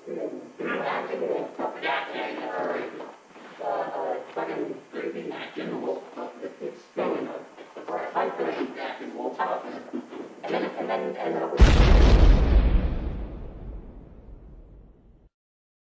fucking breathing action will it's going to hyper action will pop. And then